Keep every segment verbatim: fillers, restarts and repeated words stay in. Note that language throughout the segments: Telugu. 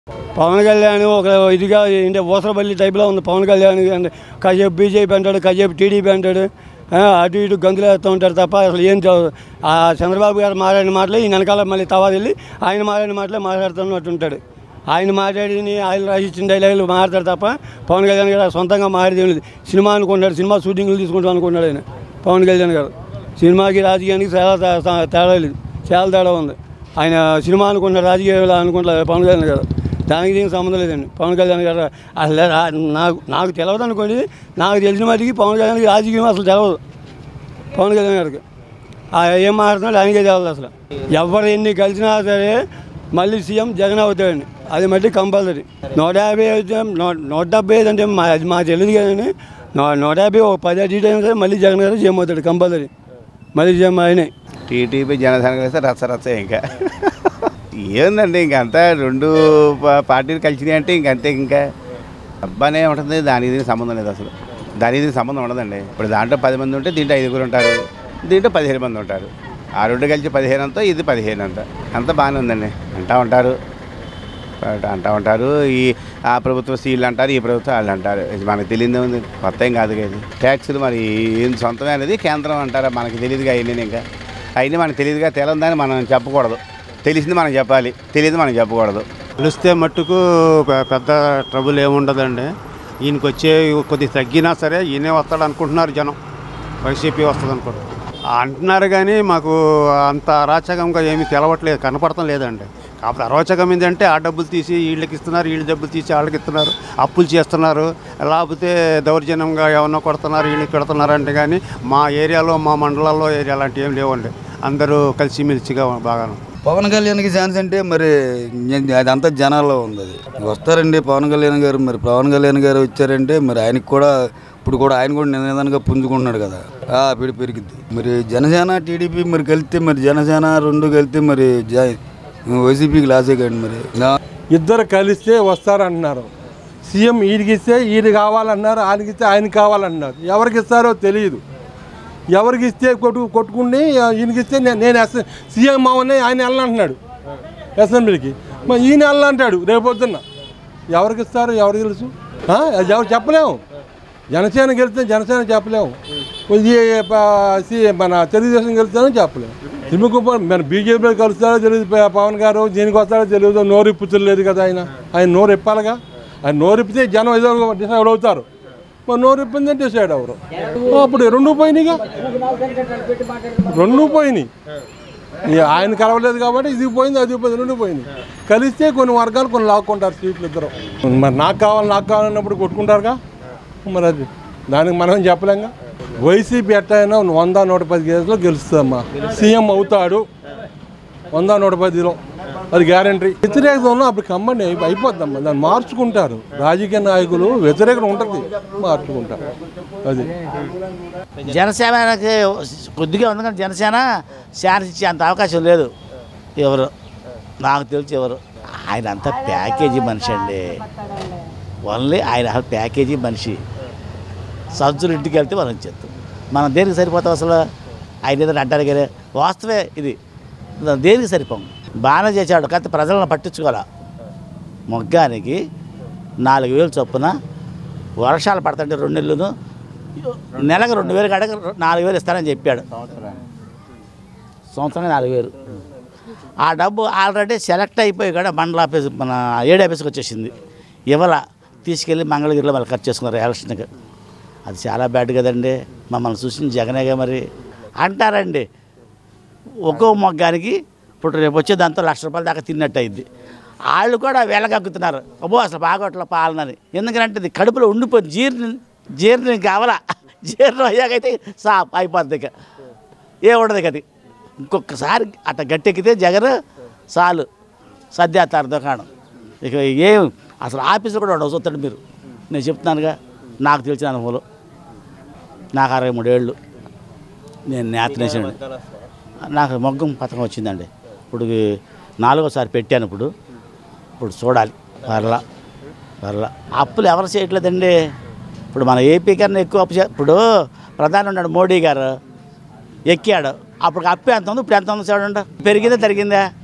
పవన్ కళ్యాణ్ ఒక ఇదిగా అంటే ఊసరపల్లి టైప్లో ఉంది పవన్ కళ్యాణ్. అంటే కాసేపు బీజేపీ అంటాడు, కాసేపు టీడీపీ అంటాడు, అటు ఇటు గంతులు వేస్తూ ఉంటారు తప్ప అసలు ఏం ఆ చంద్రబాబు గారు మాట్లాడిన మాటలే ఈ వెనకాల మళ్ళీ తవా వెళ్ళి ఆయన మాట్లాడిన మాటలే మాట్లాడుతున్నట్టు ఉంటాడు. ఆయన మాట్లాడిని ఆయన రాసిచ్చిన డైలాగులు మాట్లాడతారు తప్ప పవన్ కళ్యాణ్ గారు సొంతంగా మాట్లాడేది సినిమా అనుకుంటాడు. సినిమా షూటింగ్లు తీసుకుంటాం అనుకున్నాడు ఆయన పవన్ కళ్యాణ్ గారు. సినిమాకి రాజకీయానికి చాలా తేడా లేదు, చాలా తేడా ఉంది. ఆయన సినిమా అనుకుంటాడు, రాజకీయాలు అనుకుంటారు పవన్ కళ్యాణ్ గారు. దానికి దీనికి సంబంధం లేదండి. పవన్ కళ్యాణ్ గారు అసలు నాకు నాకు తెలియదు అనుకోండి, నాకు తెలిసిన మటుకి పవన్ కళ్యాణ్కి రాజకీయం అసలు తెలియదు. పవన్ కళ్యాణ్ గారికి ఏం మాట్లాడుతున్నాడు ఆయనకే తెలియదు. అసలు ఎవరు ఎన్ని కలిసినా సరే మళ్ళీ సీఎం జగన్ అవుతాడండి, అది మట్టి కంపల్సరీ. నూట యాభై అయితే నూట డెబ్బై ఐదు అంటే మా అది మాకు తెలియదు కదండి. నూట యాభై ఒక పది అటు అయినా సరే మళ్ళీ జగన్ గారు సీఎం అవుతాడు కంపల్సరీ. మళ్ళీ సీఎం ఆయనే. టీడీపీ జనసేన కలిస్తే రచ్చ రచ్చ ఇంకా ఏందండి ఇంకంతా రెండు పార్టీలు కలిసినాయి అంటే ఇంకంతే. ఇంకా అబ్బానే ఉంటుంది, దానికి దీనికి సంబంధం లేదు. అసలు దానికి దీనికి సంబంధం ఉండదండి. ఇప్పుడు దాంట్లో పది మంది ఉంటే దీంట్లో ఐదుగురు ఉంటారు, దీంట్లో పదిహేను మంది ఉంటారు. ఆ రెండు కలిసి పదిహేను అంతా, ఇది పదిహేను అంతా, అంతా బాగానే ఉందండి. అంటూ ఉంటారు అంటూ ఉంటారు ఈ ఆ ప్రభుత్వం సీళ్ళు అంటారు, ఈ ప్రభుత్వం వాళ్ళు అంటారు. మనకు తెలియదే ఉంది, కొత్త ఏం కాదు కదా. ట్యాక్సులు మరి ఏం సొంతమే అనేది కేంద్రం అంటారా, మనకు తెలియదుగా. అవన్నీ ఇంకా అవన్నీ మనకు తెలియదుగా. తెలందని మనం చెప్పకూడదు, తెలిసింది మనం చెప్పాలి, తెలియదు మనం చెప్పకూడదు. పిలిస్తే మట్టుకు పెద్ద ట్రబుల్ ఏముండదండి. ఈయనకి వచ్చే కొద్దిగా తగ్గినా సరే ఈయనే వస్తాడు అనుకుంటున్నారు జనం, వైసీపీ వస్తుంది అనుకుంటారు అంటున్నారు. కానీ మాకు అంత అరాచకంగా ఏమీ తెలవట్లేదు, కనపడటం లేదండి. కాకపోతే అరాచకం ఏంటంటే ఆ డబ్బులు తీసి వీళ్ళకి ఇస్తున్నారు, వీళ్ళ డబ్బులు తీసి వాళ్ళకి ఇస్తున్నారు, అప్పులు చేస్తున్నారు, లేకపోతే దౌర్జన్యంగా ఏమన్నా కొడుతున్నారు, వీళ్ళకి కొడుతున్నారు అంటే. కానీ మా ఏరియాలో మా మండలాల్లో ఏరియా అలాంటివి ఏం లేవండి. అందరూ కలిసిమెలిసిగా బాగా. పవన్ కళ్యాణ్కి ఛాన్స్ అంటే మరి అదంతా జనాల్లో ఉంది. అది వస్తారండి పవన్ కళ్యాణ్ గారు. మరి పవన్ కళ్యాణ్ గారు వచ్చారంటే మరి ఆయనకి కూడా ఇప్పుడు కూడా ఆయన కూడా నిదానంగా పుంజుకుంటున్నాడు కదా, పిడి పెరిగిద్ది. మరి జనసేన టీడీపీ మరి కలిస్తే మరి జనసేన రెండు కలిస్తే మరి వైసీపీకి లాసే కండి. మరి ఇద్దరు కలిస్తే వస్తారంటున్నారు. సీఎం ఈయనకి ఇస్తే ఈయన కావాలన్నారు, ఆయనకి ఇస్తే ఆయన కావాలన్నారు. ఎవరికి ఇస్తారో తెలియదు. ఎవరికి ఇస్తే కొట్టు కొట్టుకుని ఈయనకి ఇస్తే నేను ఎస్ సీఎం అవన్నీ ఆయన వెళ్ళంటున్నాడు అసెంబ్లీకి. మరి ఈయన వెళ్ళంటాడు రేపొద్దున్న. ఎవరికి ఇస్తారు ఎవరికి తెలుసు, ఎవరు చెప్పలేము. జనసేన గెలిస్తే జనసేన చెప్పలేము, మన తెలుగుదేశం గెలుస్తారని చెప్పలేము. ఎందుకు మన బీజేపీలో కలుస్తారో తెలియదు పవన్ గారు, దీనికి వస్తారో తెలియదు. నోరు ఇప్పుతులేదు కదా ఆయన. ఆయన నోరు ఇప్పాలిగా. ఆయన నోరు ఇప్పితే జనం ఏదో డిసైడ్ అవుతారు. మరి నోరు ఇప్పింది డిసైడ్ అవరు. అప్పుడు రెండు పోయినాయిగా, రెండు పోయినాయి. ఆయన కలవలేదు కాబట్టి ఇది పోయింది, అది పోయింది, రెండు పోయింది. కలిస్తే కొన్ని వర్గాలు కొన్ని లాక్కుంటారు సీట్లు ఇద్దరు. మరి నాకు కావాలి నాకు కావాలన్నప్పుడు కొట్టుకుంటారుగా. మరి అది దానికి మనం చెప్పలేంగా. వైసీపీ ఎట్టయినా వంద నూట పది కేసులో గెలుస్తుందమ్మా. సీఎం అవుతాడు వంద నూట పదిలో, అది గ్యారంటీ. వ్యతిరేకత ఉన్నా అప్పుడు కమ్మండి అయిపోద్దమ్మా. దాన్ని మార్చుకుంటారు రాజకీయ నాయకులు. వ్యతిరేకత ఉంటుంది, మార్చుకుంటారు. అది జనసేనకి కొద్దిగా ఉంది కానీ జనసేన ఛాన్స్ ఇచ్చే అంత అవకాశం లేదు ఎవరు, నాకు తెలిసి ఎవరు. ఆయన అంతా ప్యాకేజీ మనిషి అండి. ఓన్లీ ఆయన ప్యాకేజీ మనిషి. సజ్జులు ఇంటికి వెళ్తే మనం చేస్తాం. మనం దేనికి సరిపోతాం అసలు? ఆయన ఏదైనా అంటారు కానీ వాస్తవే ఇది. దేనికి సరిపోం. బాగానే చేశాడు కాకపోతే ప్రజలను పట్టించుకోవాలా. మొగ్గానికి నాలుగు వేలు చొప్పున వర్షాలు పడుతుంటే రెండు నెలలను నెలకు రెండు వేలు కాడ నాలుగు వేలు ఇస్తానని చెప్పాడు. సంవత్సరానికి నాలుగు వేలు. ఆ డబ్బు ఆల్రెడీ సెలెక్ట్ అయిపోయి కూడా మండల ఆఫీస్ మన ఏడు ఆఫీస్కి వచ్చేసింది. ఇవాళ తీసుకెళ్ళి మంగళగిరిలో వాళ్ళు ఖర్చు చేసుకున్నారు ఎలక్షన్కి. అది చాలా బ్యాడ్ కదండి. మమ్మల్ని చూసిన జగనేగా మరి అంటారండి. ఒక్కో మొగ్గానికి ఇప్పుడు రేపు వచ్చే దాంతో లక్ష రూపాయల దాకా తిన్నట్టు అయింది. వాళ్ళు కూడా వెళ్ళగక్కుతున్నారు, అబ్బో అసలు బాగోట్ల పాలనని. ఎందుకంటే ఇది కడుపులో ఉండిపోయింది. జీర్ణ జీర్ణం కావాలా, జీర్ణం అయ్యాకైతే సా అయిపోద్ది. ఇక ఏ ఉండదు అది. ఇంకొకసారి అట్లా గట్టెక్కితే జగన్ చాలు సర్దేస్తారు దుకాణం. ఇక ఏం అసలు ఆఫీసులో కూడా ఉండవు. చూస్తాడు మీరు, నేను చెప్తున్నానుగా నాకు తెలిసిన అనుభవంలో. నాకు అరవై మూడేళ్ళు, నేను నేతనేసాను. నాకు మొగ్గం పథకం వచ్చిందండి. ఇప్పుడు నాలుగోసారి పెట్టాను. ఇప్పుడు ఇప్పుడు చూడాలి వరలా వరలా అప్పులు ఎవరు చేయట్లేదండి. ఇప్పుడు మన ఏపీ కన్నా ఎక్కువ అప్పు. ఇప్పుడు ప్రధాని ఉన్నాడు మోడీ గారు, ఎక్కాడు. అప్పుడు అప్పు ఎంత ఉంది, ఇప్పుడు ఎంత ఉంది చూడండి. పెరిగిందా తరిగిందా?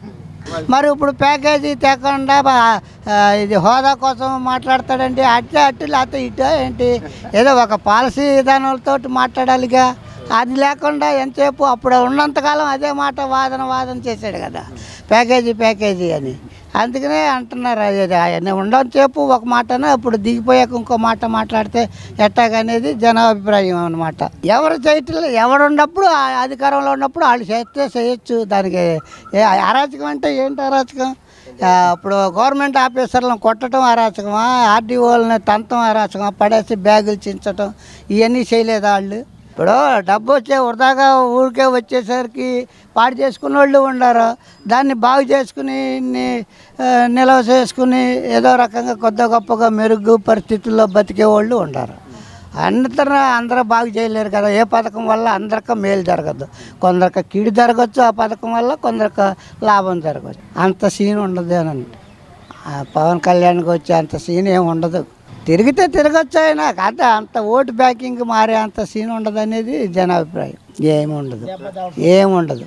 మరి ఇప్పుడు ప్యాకేజీ తేకుండా బా- ఆ, ఇది హోదా కోసం మాట్లాడతాడండి. అట్టే అట్టు లేకపోతే ఇటు ఏంటి ఏదో ఒక పాలసీ విధానాలతో మాట్లాడాలిగా. అది లేకుండా ఎంతసేపు అప్పుడు ఉన్నంతకాలం అదే మాట వాదన వాదన చేశాడు కదా, ప్యాకేజీ ప్యాకేజీ అని. అందుకనే అంటున్నారు అది ఆయన ఉన్నంతసేపు ఒక మాటనే, అప్పుడు దిగిపోయాక ఇంకో మాట మాట్లాడితే ఎట్టాగనేది జనాభిప్రాయం అనమాట. ఎవరు చేయట్లేదు, ఎవరు ఉన్నప్పుడు ఆ అధికారంలో ఉన్నప్పుడు వాళ్ళు చేస్తే చేయొచ్చు. దానికి ఏ అరాచకం అంటే ఏంటి అరాచకం? ఆ, ఇప్పుడు గవర్నమెంట్ ఆఫీసర్లను కొట్టడం అరాచకమా, ఆర్డీఓలని తంతం అరాచకమా, పడేసి బ్యాగులు చించటం ఇవన్నీ చేయలేదా వాళ్ళు? ఇప్పుడు డబ్బు వచ్చే వృధాగా ఊరికే వచ్చేసరికి పాడు చేసుకునే వాళ్ళు ఉన్నారు. దాన్ని బాగు చేసుకుని ని- ఆ, నిల్వ చేసుకుని ఏదో రకంగా కొద్ది గొప్పగా మెరుగు పరిస్థితుల్లో బతికే వాళ్ళు ఉన్నారు. అందరూ అందరూ బాగు చేయలేరు కదా. ఏ పథకం వల్ల అందరికీ మేలు జరగదు, కొందరికి కీడు జరగచ్చు. ఆ పథకం వల్ల కొందరికి లాభం జరగచ్చు. అంత సీన్ ఉండదేనండి. ఆ పవన్ కళ్యాణ్కి వచ్చే అంత సీన్ ఏమి ఉండదు. తిరిగితే తిరగచ్చు అయినా అంత అంత ఓటు బ్యాకింగ్ మారే అంత సీన్ ఉండదు అనేది జనాభిప్రాయం. ఏమి ఉండదు, ఏముండదు.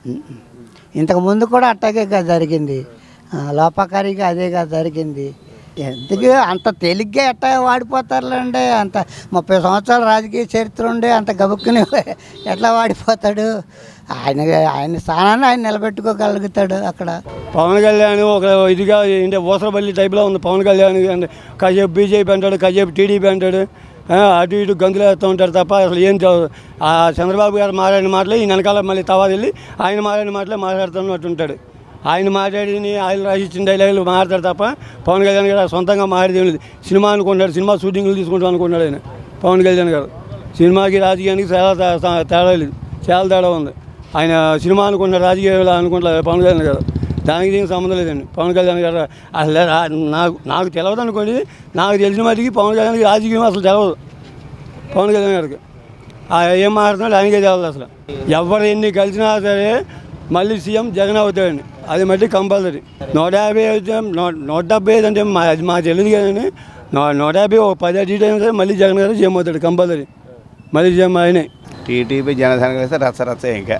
ఇంతకు ముందు కూడా అట్టాగే జరిగింది, లోపకారిగా అదేగా జరిగింది. ఎందుకు అంత తేలిగ్గా ఎట్టా వాడిపోతారులేండి. అంత ముప్పై సంవత్సరాల రాజకీయ చరిత్ర ఉండే అంత గబుక్కుని ఎట్లా వాడిపోతాడు? ఆయన ఆయన స్థానాన్ని ఆయన నిలబెట్టుకోగలుగుతాడు అక్కడ. పవన్ కళ్యాణ్ ఒక ఇదిగా అంటే ఊసరపల్లి టైప్లో ఉంది పవన్ కళ్యాణ్. అంటే కాసేపు బీజేపీ అంటాడు, కాసేపు టీడీపీ అంటాడు, ఆ, అటు ఇటు గంతులు వేస్తూ ఉంటాడు తప్ప అసలు ఏం చదువు. ఆ చంద్రబాబు గారు మాట్లాడిన మాటలే ఈ వెనకాల మళ్ళీ తవా వెళ్ళి ఆయన మాట్లాడిన మాటలే మాట్లాడుతున్నట్టు ఉంటాడు. ఆయన మాట్లాడిని ఆయన రాసిచ్చిన డైలాగులు మాట్లాడతాడు తప్ప పవన్ కళ్యాణ్ గారు సొంతంగా మాట్లాడేది లేదు. సినిమా అనుకుంటాడు, సినిమా షూటింగ్లు తీసుకుంటాం అనుకున్నాడు ఆయన పవన్ కళ్యాణ్ గారు. సినిమాకి రాజకీయానికి చాలా తే- తేడా లేదు, చాలా తేడా ఉంది. ఆయన సినిమా అనుకుంటాడు, రాజకీయాలు అనుకుంటారు పవన్ కళ్యాణ్ గారు. దానికి దీనికి సంబంధం లేదండి. పవన్ కళ్యాణ్ గారు అసలు రా- నాకు నాకు తెలియదు అనుకోండి, నాకు తెలిసిన మటుకి పవన్ కళ్యాణ్కి రాజకీయం అసలు తెలియదు పవన్ కళ్యాణ్ గారికి. ఆ ఏం మాట్లాడుతున్నాడు ఆయనకే తెలియదు అసలు. ఎవరు ఎన్ని కలిసినా సరే మళ్ళీ సీఎం జగన్ అవుతాడండి, అది మట్టి కంపల్సరీ. నూట యాభై అయితే నూట నూట డెబ్బై ఐదు అంటే మా అది మాకు తెలియదు కానీ నూ నూట యాభై ఒక పది అటు ఇటు అయినా సరే మళ్ళీ జగన్ గారు సీఎం అవుతాడు కంపల్సరీ. మళ్ళీ సీఎం ఆయనే. టీడీపీ జనసేన కలిస్తే రచ్చ రచ్చ ఇంకా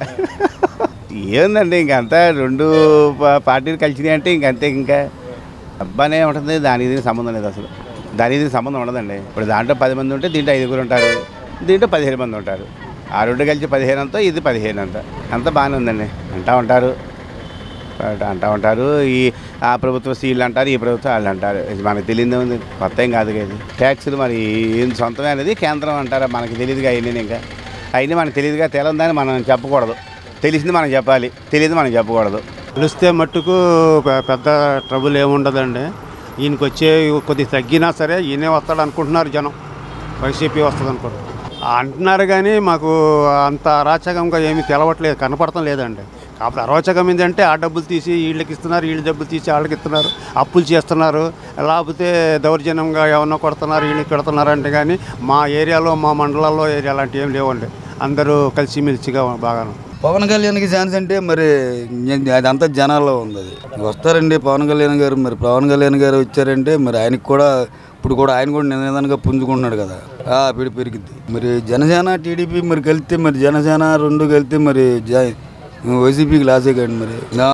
ఏందండి. ఇంకంతా రెండు పా- పార్టీలు కలిసినాయి అంటే ఇంకంతే. ఇంకా అబ్బానే ఉంటుంది, దానికి దీనికి సంబంధం లేదు అసలు. దానికి దీనికి సంబంధం ఉండదండి. ఇప్పుడు దాంట్లో పది మంది ఉంటే దీంట్లో ఐదుగురు ఉంటారు, దీంట్లో పదిహేను మంది ఉంటారు. ఆ రెండు కలిసి పదిహేను అంతా, ఇది పదిహేను అంతా, అంతా బాగానే ఉందండి. అంటూ ఉంటారు అంటూ ఉంటారు ఈ ఆ ప్రభుత్వం సీళ్ళు అంటారు, ఈ ప్రభుత్వం వాళ్ళు అంటారు. ఇది మనకు తెలియదే ఉంది, కొత్త ఏం కాదు కదా. ట్యాక్సులు మరి ఏం సొంతమే అనేది కేంద్రం అంటారా, మనకి తెలియదుగా అవన్నీ. ఇంకా అవన్నీ మనకు తెలియదుగా, తెలందని మనం చెప్పకూడదు. తెలిసింది మనం చెప్పాలి, తెలియదు మనం చెప్పకూడదు. పిలిస్తే మట్టుకు పె- పెద్ద ట్రబుల్ ఏముండదండి. ఈయనకి వచ్చే కొద్దిగా తగ్గినా సరే ఈయనే వస్తాడు అనుకుంటున్నారు జనం, వైసీపీ వస్తుంది అనుకుంటారు అంటున్నారు. కానీ మాకు అంత అరాచకంగా ఏమీ తెలవట్లేదు, కనపడటం లేదండి. కాకపోతే అరాచకం ఏంటంటే ఆ డబ్బులు తీసి వీళ్ళకి ఇస్తున్నారు, వీళ్ళ డబ్బులు తీసి వాళ్ళకి ఇస్తున్నారు, అప్పులు చేస్తున్నారు, లేకపోతే దౌర్జన్యంగా ఏమన్నా కొడుతున్నారు, వీళ్ళకి కొడుతున్నారు అంటే. కానీ మా ఏరియాలో, మా మండలాల్లో ఏరియా అలాంటివి ఏం లేవండి. అందరూ కలిసిమెలిసిగా బాగాను. పవన్ కళ్యాణ్కి ఛాన్స్ అంటే మరి అదంతా జనాల్లో ఉంది. అది వస్తారండి పవన్ కళ్యాణ్ గారు. మరి పవన్ కళ్యాణ్ గారు వచ్చారంటే మరి ఆయనకి కూడా ఇప్పుడు కూడా ఆయన కూడా నిదానంగా పుంజుకుంటున్నాడు కదా, పిడి పెరిగింది. మరి జనసేన టీడీపీ మరి కలిస్తే మరి జనసేన రెండు కలిస్తే మరి జ వైసీపీకి లాసే కండి మరి.